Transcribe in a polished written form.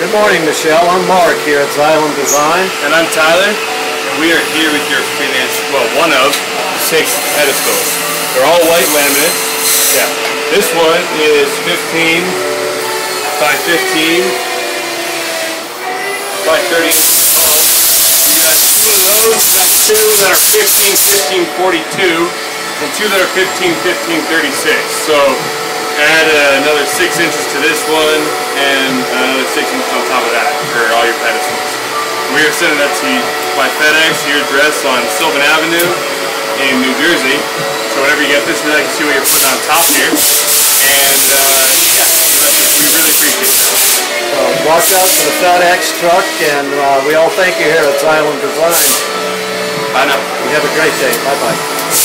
Good morning, Michelle. I'm Mark here at Xylem Design. And I'm Tyler. And we are here with your one of 6 pedestals. They're all white laminate. Yeah. This one is 15 by 15 by 30 inches tall. We got 2 of those. We got 2 that are 15, 15, 42, and 2 that are 15, 15, 36. So add another 6 inches to this one and another 6 inches on top of that for all your pedestals. We are sending that to you by FedEx to your address on Sylvan Avenue in New Jersey. So whenever you get this, we'd like to see what you're putting on top here. And we really appreciate that. Watch out for the FedEx truck, and we all thank you here at Xylem Design. Bye now. You have a great day. Bye-bye.